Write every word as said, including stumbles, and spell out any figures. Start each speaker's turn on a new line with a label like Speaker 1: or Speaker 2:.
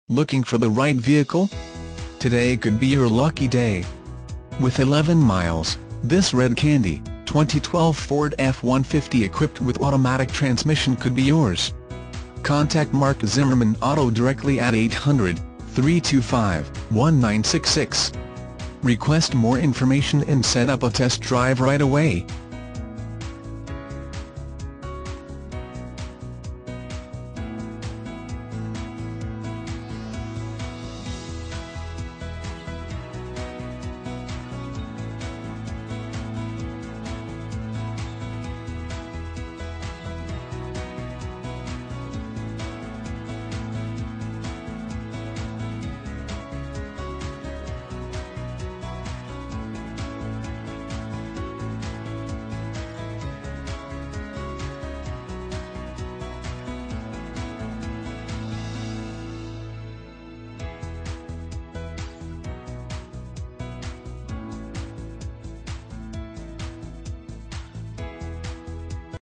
Speaker 1: Looking for the right vehicle? Today could be your lucky day. With eleven miles, this red candy, twenty twelve Ford F one fifty equipped with automatic transmission could be yours. Contact Mark Zimmerman Auto directly at eight hundred, three two five, one nine six six. Request more information and set up a test drive right away.